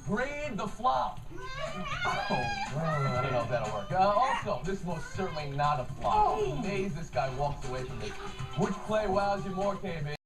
grade the flop. Oh, I don't know if that'll work. Also, this is most certainly not a flop. I'm amazed this guy walks away from this. Which play wows you more, KB?